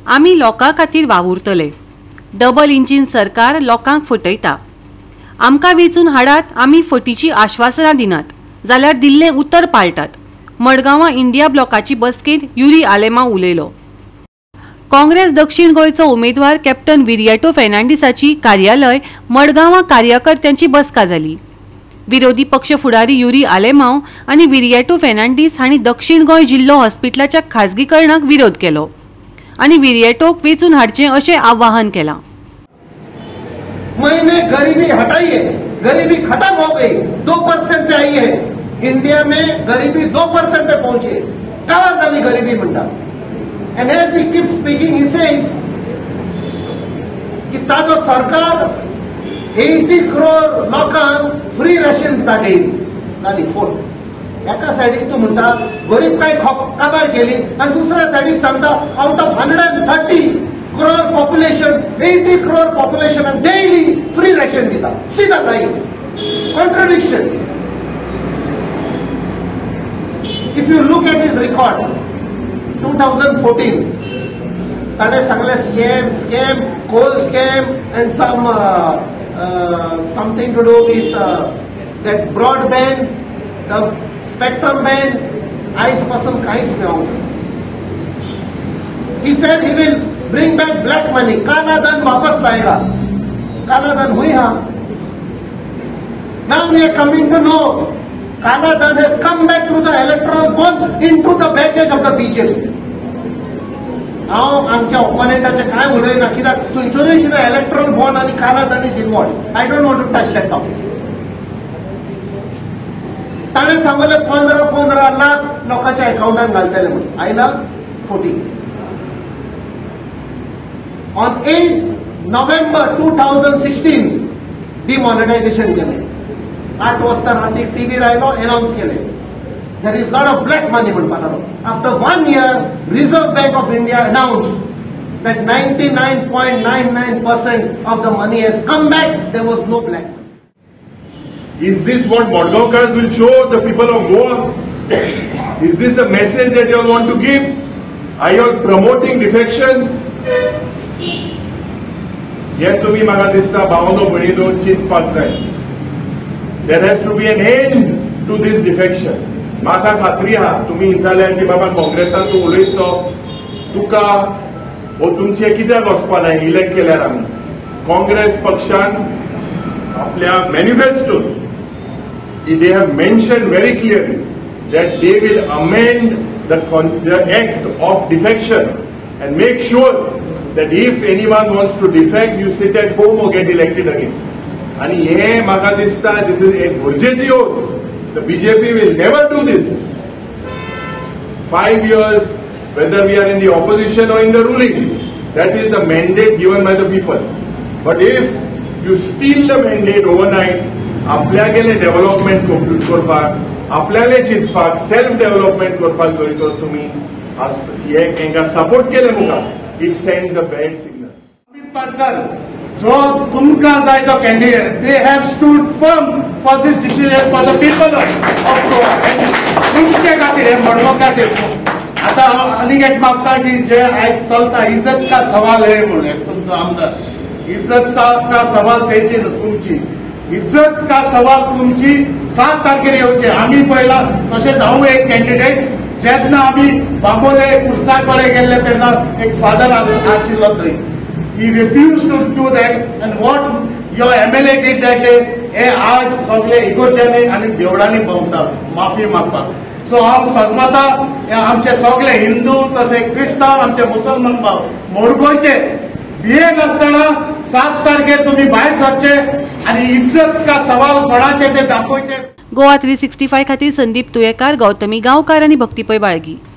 आमी लोकां खातीर वावुरतले। डबल इंजिन सरकार लोकांक फटयता। आमकां वेचून हाडात, आमी फटीची आश्वासनां दिनात जाल्यार दिल्लें उतर पाळटात। मडगांवां इंडिया ब्लॉकाची बसकेंत युरी आलेमांव उलयलो। काँग्रेस दक्षिण गोंयचो उमेदवार कॅप्टन विरिएटो फेर्नांडीसाची कार्यालय मडगांवां कार्यकर्त्यांची बसका जाली। विरोधी पक्ष फुडारी युरी आलेमांव आनी विरिएटो फेर्नांडीस हांणी दक्षिण गोंय जिल्लो हॉस्पिटलाच्या खाजगीकरणाक विरोध केलो आनी विरिएटोक वेचून हाडचें अशें आवाहन केलां। मैंने गरीबी हटाई है, गरीबी खत्म हो गई, 2% पे आई है। इंडिया में गरीबी 2% पे पहुंची है। कवर झाली गरीबी म्हणटा। And as he keeps speaking, he says कि ताजो सरकार 80 crore लोकांक फ्री रेशन दिता जाली फोन। एका साइडीक तू म्हणटा गरीब काय काबार केली आणि दुसऱ्या साइडीक सांगता out of 130 crore population, 80 crore population and daily free ration दिता। सीधा line contradiction. If you look at his record, 2014, that is scam, coal scam, and something to do with that broadband, the spectrum band. Ice person kais mein aunga. He said he will bring back black money. काला धन वापस लाएगा. काला धन हुई हाँ. Now we are coming to know Kala Dhan has come back through the electoral bond into the baggage of the BJP. हांव आमच्या ओपोनेंटाचे काय उलयना कित्याक थंयच्योय कितें इलेक्ट्रल बॉन्ड आनी काला धन is involve. I don't want to touch that topic. ताणें सांगलें 15 लाख लोकांच्या अकाउंटान घालतले म्हणून आयला 14। ऑन 8 नोव्हेंबर 2016 डिमॉनिटायझेशन केलें। 8 वाजता रातीक टीव्हीर आयलो, अनाउन्स केलें there is lot of black money म्हणपाक लागलो। After 1 year, Reserve Bank of India announced that 99.99% of the money has come back. There was no black money. Is this what Madgavkars will show the people of Goa? Is this the message that you all want to give? Are you all promoting defection? Yet to me, म्हाका दिसता भावनो भयणीनो चिंतपाक जाय. There has to be an end to this defection. म्हाका खात्री आहा तुम्ही जाल्यार की बाबा काँग्रेसात तूं उलयतो तुका वो तुमचे कित्याक वचपा जाय इलेक्ट केल्यार आमी काँग्रेस पक्षान आपल्या मॅनिफेस्टोत they have mentioned very clearly that they will amend the act of defection and make sure that if anyone wants to defect you sit at home or get elected again. आणि हे म्हाका दिसता this is एक गरजेची गोष्ट. The BJP will never do this. 5 years, whether we are in the opposition or in the ruling, that is the mandate given by the people. But if you steal the mandate overnight, आपल्यागेले development करपाक, आपल्याले चिंतपाक, self development करपाक जर तर तुम्ही हेंका support केले मुखार, it sends a bad signal. So, तुमकां जाय तो candidate, they have stood firm for this decision for the people of Goa. तुमचे खातीर हे मडगांवकार खातीर आता आनीक एक मागता की जे आयज चलता इज्जत का सवाल है म्हणून तुमचो आमदार इज्जत का सवाल तेची तुमची इज्जत का सवाल तुमची 7 तारखेर येवचे आमी पयला तशेंच हांव एक कॅन्डिडेट जेन्ना आमी बांबोले कुर्साक कडेन गेल्ले तेन्ना एक फादर आशिल्लो थंय. He refused to do that, and what your MLA did that day, हे आज सगळे इगोर्जांनी आनी देवळांनी भोंवता माफी मागपाक. सो हांव सजमता आमचे सगळे हिंदू तसे क्रिस्तांव आमचे मुसलमान भाव मोरगोंयचे भियेक आसतना 7 तारखेर तुम्ही भायर सरचे आनी इज्जत का सवाल कोणाचे ते दाखोवचे. गोवा 365 खातीर संदीप तुयेकार, गौतमी गांवकार आनी भक्तीपय बाळगी.